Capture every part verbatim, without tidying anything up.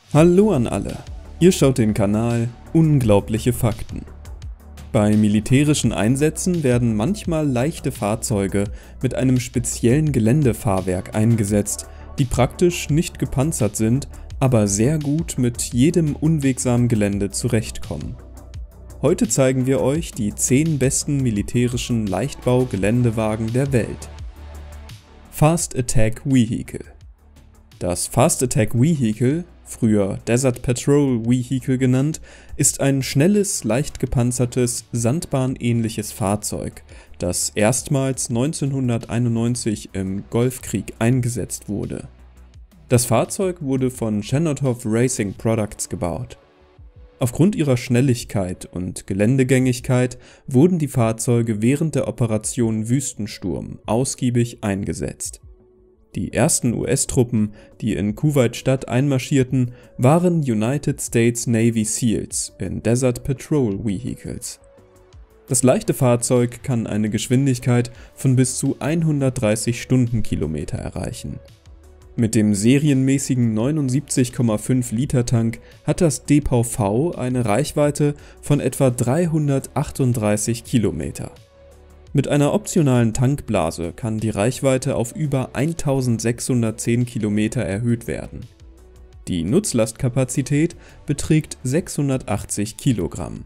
Hallo an alle, ihr schaut den Kanal Unglaubliche Fakten. Bei militärischen Einsätzen werden manchmal leichte Fahrzeuge mit einem speziellen Geländefahrwerk eingesetzt, die praktisch nicht gepanzert sind, aber sehr gut mit jedem unwegsamen Gelände zurechtkommen. Heute zeigen wir euch die zehn besten militärischen Leichtbau-Geländewagen der Welt. Fast Attack Vehicle. Das Fast Attack Vehicle, früher Desert Patrol Vehicle genannt, ist ein schnelles, leicht gepanzertes, sandbahnähnliches Fahrzeug, das erstmals neunzehnhunderteinundneunzig im Golfkrieg eingesetzt wurde. Das Fahrzeug wurde von Chernow Racing Products gebaut. Aufgrund ihrer Schnelligkeit und Geländegängigkeit wurden die Fahrzeuge während der Operation Wüstensturm ausgiebig eingesetzt. Die ersten U S-Truppen, die in Kuwait-Stadt einmarschierten, waren United States Navy Seals in Desert Patrol Vehicles. Das leichte Fahrzeug kann eine Geschwindigkeit von bis zu hundertdreißig Stundenkilometer erreichen. Mit dem serienmäßigen neunundsiebzig Komma fünf Liter Tank hat das D P V eine Reichweite von etwa dreihundertachtunddreißig Kilometer. Mit einer optionalen Tankblase kann die Reichweite auf über eintausendsechshundertzehn Kilometer erhöht werden. Die Nutzlastkapazität beträgt sechshundertachtzig Kilogramm.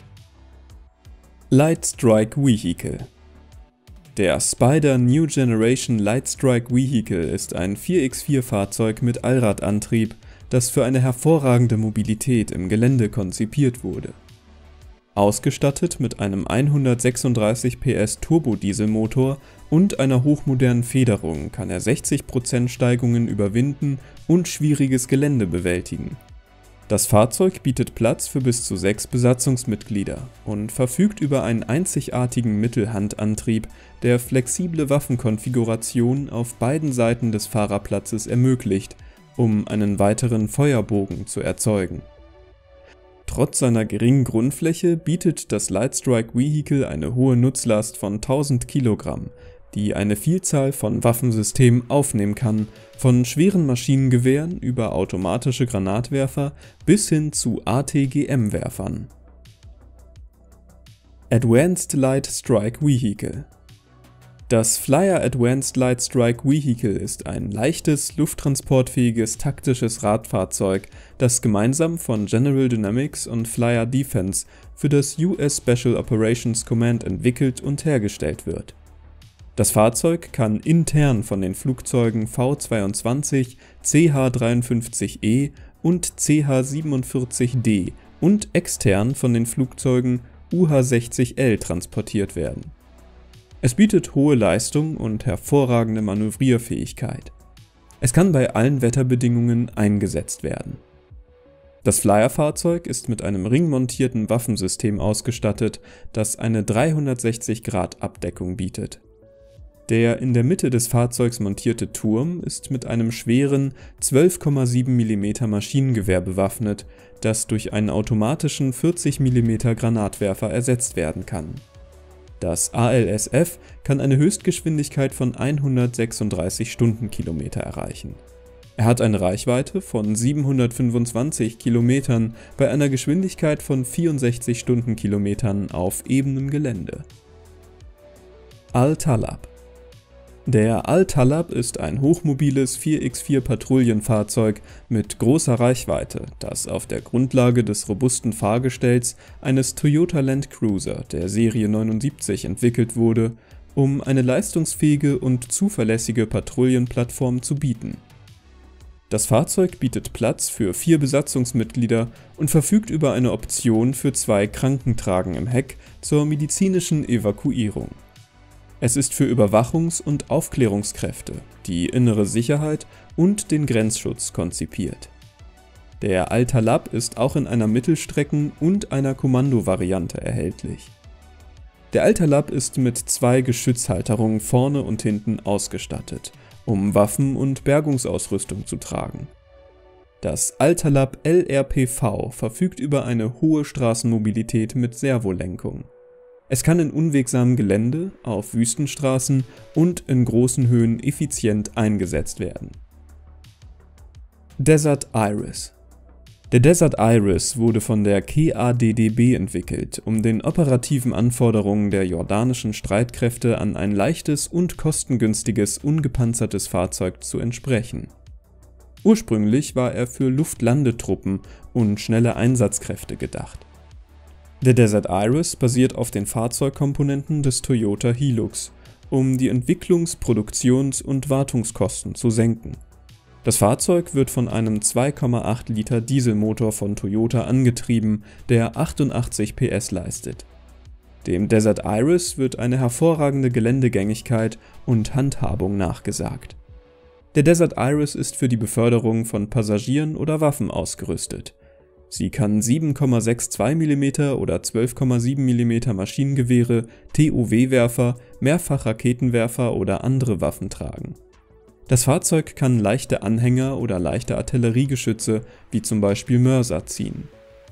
Light Strike Vehicle. Der Spider New Generation Light Strike Vehicle ist ein vier mal vier Fahrzeug mit Allradantrieb, das für eine hervorragende Mobilität im Gelände konzipiert wurde. Ausgestattet mit einem hundertsechsunddreißig P S Turbodieselmotor und einer hochmodernen Federung kann er sechzig Prozent Steigungen überwinden und schwieriges Gelände bewältigen. Das Fahrzeug bietet Platz für bis zu sechs Besatzungsmitglieder und verfügt über einen einzigartigen Mittelhandantrieb, der flexible Waffenkonfigurationen auf beiden Seiten des Fahrerplatzes ermöglicht, um einen weiteren Feuerbogen zu erzeugen. Trotz seiner geringen Grundfläche bietet das Light Strike Vehicle eine hohe Nutzlast von tausend Kilogramm, die eine Vielzahl von Waffensystemen aufnehmen kann, von schweren Maschinengewehren über automatische Granatwerfer bis hin zu A T G M-Werfern. Advanced Light Strike Vehicle. Das Flyer Advanced Light Strike Vehicle ist ein leichtes, lufttransportfähiges taktisches Radfahrzeug, das gemeinsam von General Dynamics und Flyer Defense für das U S Special Operations Command entwickelt und hergestellt wird. Das Fahrzeug kann intern von den Flugzeugen V zweiundzwanzig, C H dreiundfünfzig E und C H siebenundvierzig D und extern von den Flugzeugen U H sechzig L transportiert werden. Es bietet hohe Leistung und hervorragende Manövrierfähigkeit. Es kann bei allen Wetterbedingungen eingesetzt werden. Das Flyer-Fahrzeug ist mit einem ringmontierten Waffensystem ausgestattet, das eine dreihundertsechzig Grad Abdeckung bietet. Der in der Mitte des Fahrzeugs montierte Turm ist mit einem schweren zwölf Komma sieben Millimeter Maschinengewehr bewaffnet, das durch einen automatischen vierzig Millimeter Granatwerfer ersetzt werden kann. Das A L S F kann eine Höchstgeschwindigkeit von hundertsechsunddreißig Stundenkilometer erreichen. Er hat eine Reichweite von siebenhundertfünfundzwanzig Kilometern bei einer Geschwindigkeit von vierundsechzig Stundenkilometern auf ebenem Gelände. Al-Talab. Der Al-Talab ist ein hochmobiles vier mal vier Patrouillenfahrzeug mit großer Reichweite, das auf der Grundlage des robusten Fahrgestells eines Toyota Land Cruiser der Serie neunundsiebzig entwickelt wurde, um eine leistungsfähige und zuverlässige Patrouillenplattform zu bieten. Das Fahrzeug bietet Platz für vier Besatzungsmitglieder und verfügt über eine Option für zwei Krankentragen im Heck zur medizinischen Evakuierung. Es ist für Überwachungs- und Aufklärungskräfte, die innere Sicherheit und den Grenzschutz konzipiert. Der Al-Talab ist auch in einer Mittelstrecken- und einer Kommandovariante erhältlich. Der Al-Talab ist mit zwei Geschützhalterungen vorne und hinten ausgestattet, um Waffen und Bergungsausrüstung zu tragen. Das Al-Talab L R P V verfügt über eine hohe Straßenmobilität mit Servolenkung. Es kann in unwegsamem Gelände, auf Wüstenstraßen und in großen Höhen effizient eingesetzt werden. Desert Iris. Der Desert Iris wurde von der K A D D B entwickelt, um den operativen Anforderungen der jordanischen Streitkräfte an ein leichtes und kostengünstiges ungepanzertes Fahrzeug zu entsprechen. Ursprünglich war er für Luftlandetruppen und schnelle Einsatzkräfte gedacht. Der Desert Iris basiert auf den Fahrzeugkomponenten des Toyota Hilux, um die Entwicklungs-, Produktions- und Wartungskosten zu senken. Das Fahrzeug wird von einem zwei Komma acht Liter Dieselmotor von Toyota angetrieben, der achtundachtzig P S leistet. Dem Desert Iris wird eine hervorragende Geländegängigkeit und Handhabung nachgesagt. Der Desert Iris ist für die Beförderung von Passagieren oder Waffen ausgerüstet. Sie kann sieben Komma zweiundsechzig Millimeter oder zwölf Komma sieben Millimeter Maschinengewehre, T O W-Werfer, Mehrfachraketenwerfer oder andere Waffen tragen. Das Fahrzeug kann leichte Anhänger oder leichte Artilleriegeschütze wie zum Beispiel Mörser ziehen.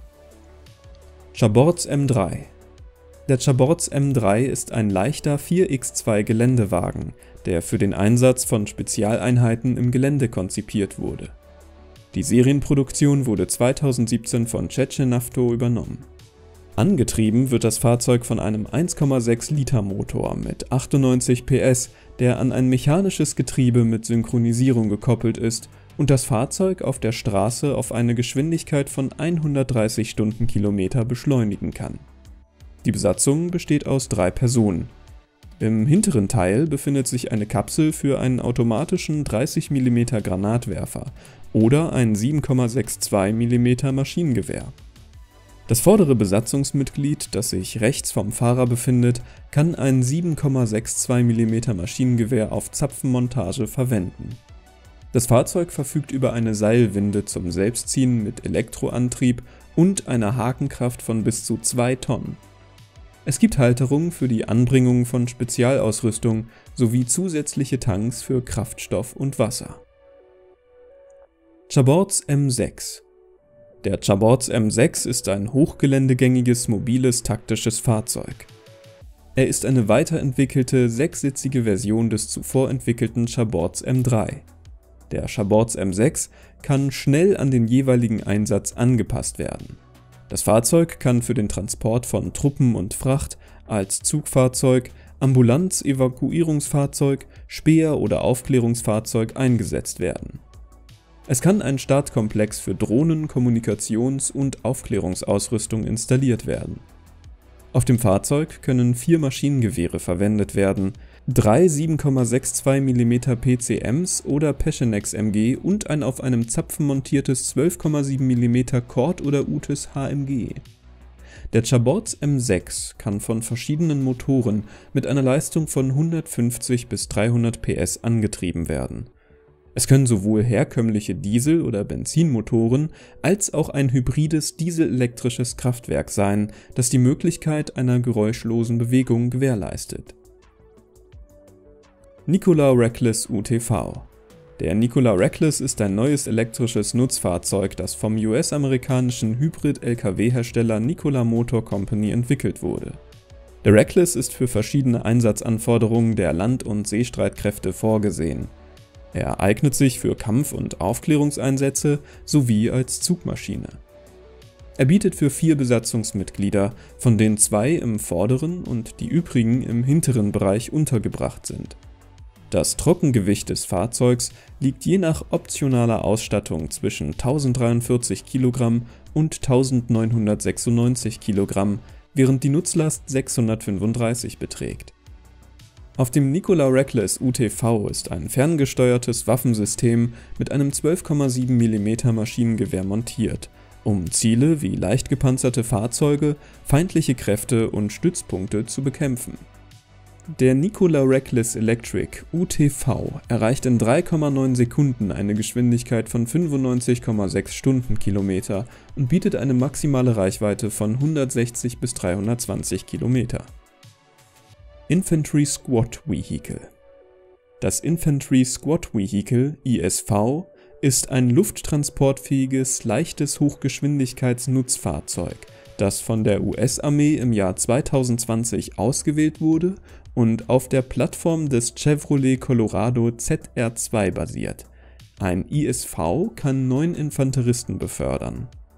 Chabords M drei. Der Chabords M drei ist ein leichter vier mal zwei Geländewagen, der für den Einsatz von Spezialeinheiten im Gelände konzipiert wurde. Die Serienproduktion wurde zweitausendsiebzehn von Chetchenavto übernommen. Angetrieben wird das Fahrzeug von einem eins Komma sechs Liter Motor mit achtundneunzig P S, der an ein mechanisches Getriebe mit Synchronisierung gekoppelt ist und das Fahrzeug auf der Straße auf eine Geschwindigkeit von hundertdreißig Stundenkilometer beschleunigen kann. Die Besatzung besteht aus drei Personen. Im hinteren Teil befindet sich eine Kapsel für einen automatischen dreißig Millimeter Granatwerfer oder ein sieben Komma zweiundsechzig Millimeter Maschinengewehr. Das vordere Besatzungsmitglied, das sich rechts vom Fahrer befindet, kann ein sieben Komma zweiundsechzig Millimeter Maschinengewehr auf Zapfenmontage verwenden. Das Fahrzeug verfügt über eine Seilwinde zum Selbstziehen mit Elektroantrieb und einer Hakenkraft von bis zu zwei Tonnen. Es gibt Halterungen für die Anbringung von Spezialausrüstung sowie zusätzliche Tanks für Kraftstoff und Wasser. Chabords M sechs. Der Chabords M sechs ist ein hochgeländegängiges, mobiles, taktisches Fahrzeug. Er ist eine weiterentwickelte, sechssitzige Version des zuvor entwickelten Chabords M drei. Der Chabords M sechs kann schnell an den jeweiligen Einsatz angepasst werden. Das Fahrzeug kann für den Transport von Truppen und Fracht, als Zugfahrzeug, Ambulanz-, Evakuierungsfahrzeug, Späher- oder Aufklärungsfahrzeug eingesetzt werden. Es kann ein Startkomplex für Drohnen-, Kommunikations- und Aufklärungsausrüstung installiert werden. Auf dem Fahrzeug können vier Maschinengewehre verwendet werden, drei sieben Komma zweiundsechzig Millimeter P C Ms oder Peschenex M G und ein auf einem Zapfen montiertes zwölf Komma sieben Millimeter Cord oder Utes H M G. Der Chabords M sechs kann von verschiedenen Motoren mit einer Leistung von hundertfünfzig bis dreihundert P S angetrieben werden. Es können sowohl herkömmliche Diesel- oder Benzinmotoren als auch ein hybrides dieselelektrisches Kraftwerk sein, das die Möglichkeit einer geräuschlosen Bewegung gewährleistet. Nikola Reckless U T V. Der Nikola Reckless ist ein neues elektrisches Nutzfahrzeug, das vom U S-amerikanischen Hybrid-L K W-Hersteller Nikola Motor Company entwickelt wurde. Der Reckless ist für verschiedene Einsatzanforderungen der Land- und Seestreitkräfte vorgesehen. Er eignet sich für Kampf- und Aufklärungseinsätze sowie als Zugmaschine. Er bietet für vier Besatzungsmitglieder, von denen zwei im vorderen und die übrigen im hinteren Bereich untergebracht sind. Das Trockengewicht des Fahrzeugs liegt je nach optionaler Ausstattung zwischen tausenddreiundvierzig Kilogramm und eintausendneunhundertsechsundneunzig Kilogramm, während die Nutzlast sechshundertfünfunddreißig beträgt. Auf dem Nikola Reckless U T V ist ein ferngesteuertes Waffensystem mit einem zwölf Komma sieben Millimeter Maschinengewehr montiert, um Ziele wie leicht gepanzerte Fahrzeuge, feindliche Kräfte und Stützpunkte zu bekämpfen. Der Nikola Reckless Electric U T V erreicht in drei Komma neun Sekunden eine Geschwindigkeit von fünfundneunzig Komma sechs Stundenkilometer und bietet eine maximale Reichweite von hundertsechzig bis dreihundertzwanzig Kilometer. Infantry Squad Vehicle. Das Infantry Squad Vehicle I S V ist ein lufttransportfähiges, leichtes Hochgeschwindigkeitsnutzfahrzeug, das von der U S-Armee im Jahr zweitausendzwanzig ausgewählt wurde und auf der Plattform des Chevrolet Colorado Z R zwei basiert. Ein I S V kann neun Infanteristen befördern.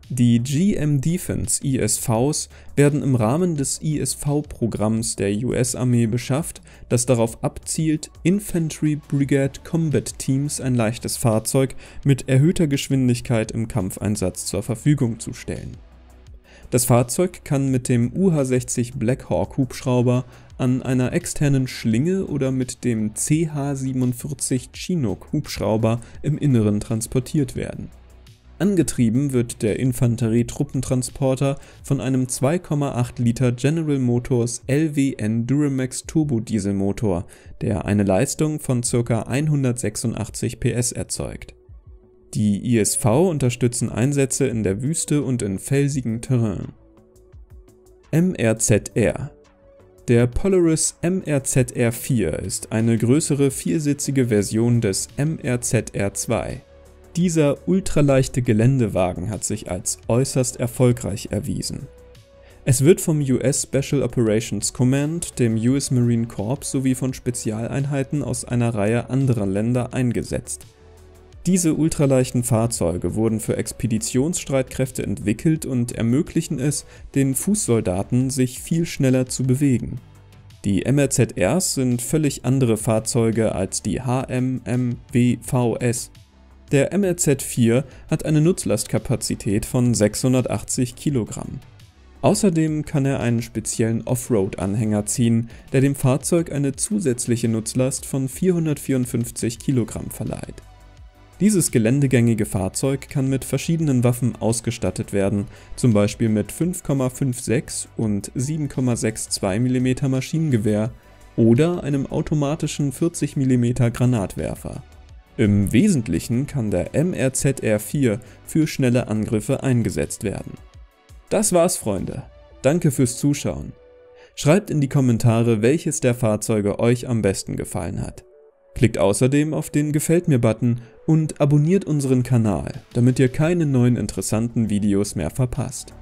Die G M Defense I S Vs werden im Rahmen des I S V-Programms der U S-Armee beschafft, das darauf abzielt, Infantry Brigade Combat Teams ein leichtes Fahrzeug mit erhöhter Geschwindigkeit im Kampfeinsatz zur Verfügung zu stellen. Das Fahrzeug kann mit dem U H sechzig Black Hawk Hubschrauber an einer externen Schlinge oder mit dem C H siebenundvierzig Chinook Hubschrauber im Inneren transportiert werden. Angetrieben wird der Infanterie-Truppentransporter von einem zwei Komma acht Liter General Motors L W N Duramax Turbodieselmotor, der eine Leistung von ca. hundertsechsundachtzig P S erzeugt. Die I S V unterstützen Einsätze in der Wüste und in felsigem Terrain. M R Z R. Der Polaris M R Z R vier ist eine größere viersitzige Version des M R Z R zwei. Dieser ultraleichte Geländewagen hat sich als äußerst erfolgreich erwiesen. Es wird vom U S Special Operations Command, dem U S Marine Corps sowie von Spezialeinheiten aus einer Reihe anderer Länder eingesetzt. Diese ultraleichten Fahrzeuge wurden für Expeditionsstreitkräfte entwickelt und ermöglichen es, den Fußsoldaten sich viel schneller zu bewegen. Die M R Z Rs sind völlig andere Fahrzeuge als die H M M W V S. Der M R Z vier hat eine Nutzlastkapazität von sechshundertachtzig Kilogramm. Außerdem kann er einen speziellen Offroad-Anhänger ziehen, der dem Fahrzeug eine zusätzliche Nutzlast von vierhundertvierundfünfzig Kilogramm verleiht. Dieses geländegängige Fahrzeug kann mit verschiedenen Waffen ausgestattet werden, zum Beispiel mit fünf Komma sechsundfünfzig und sieben Komma zweiundsechzig Millimeter Maschinengewehr oder einem automatischen vierzig Millimeter Granatwerfer. Im Wesentlichen kann der M R Z R vier für schnelle Angriffe eingesetzt werden. Das war's, Freunde. Danke fürs Zuschauen. Schreibt in die Kommentare, welches der Fahrzeuge euch am besten gefallen hat. Klickt außerdem auf den Gefällt mir-Button und abonniert unseren Kanal, damit ihr keine neuen interessanten Videos mehr verpasst.